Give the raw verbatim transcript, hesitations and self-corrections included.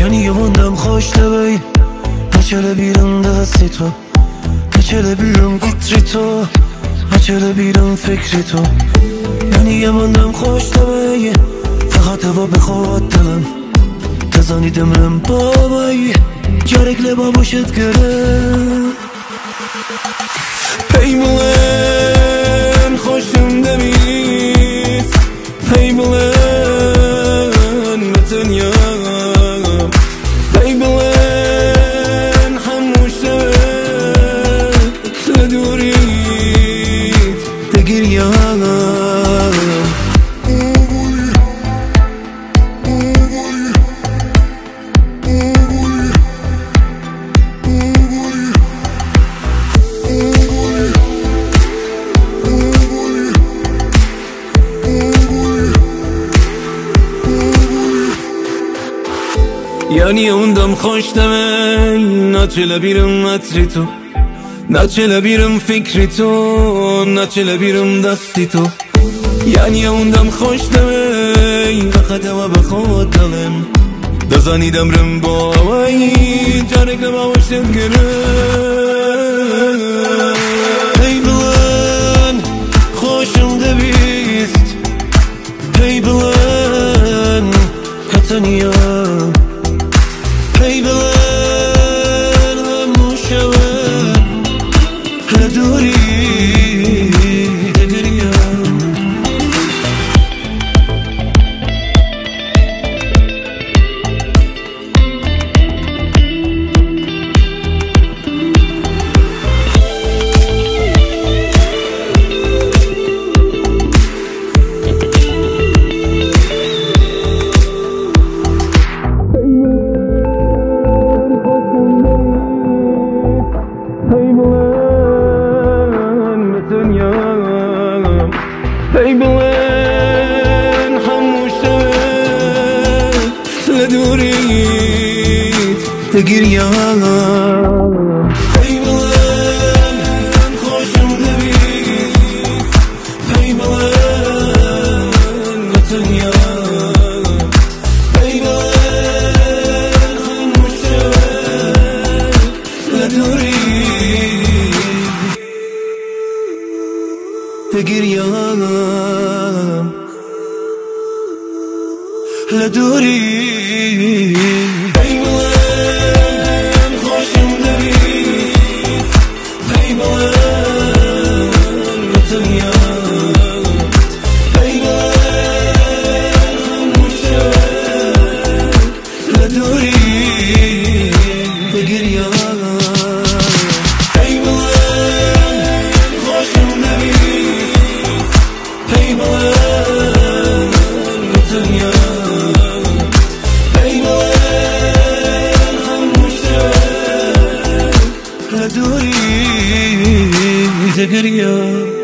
Yani yamandan خوش لبی نچله بیرون دستی تو نچله بیرون قطری تو نچله بیرون فکری تو یعنی yamandan خوش لبی فقط هوا بخواد دلم تزانی دمرم بابایی gerekli babuşet görüm Peymulen hoşum demiş Peymulen metin yağım Peymulen hamuşet Ledurit tegir yağım Yani ondan خوش demeyin Naçele birim metri to Naçele birim fikri to Naçele birim dasti to Yani ondan خوش demeyin Fakat hava بخواد دلم دزانی دمرم باوی جارک نباشد گرم Hey bilen خوشم دبیست Hey bilen kataniyam Hey bilen hamuşever Leduri degriyam Hey bilen hamuşevet Ledurit tegir yağım Hey bilen hoşum demiş Hey bilen metin yağım Hey bilen hamuşevet Ledurit tegir yağım Leduri Hey bilen hoşum demiş Hey bilen metin yağım Hey bilen hamuşevet Leduri tegir yağım Hey bilen hoşum demiş Hey bilen metin yağım Hey bilen hamuşevet Leduri tegir yağım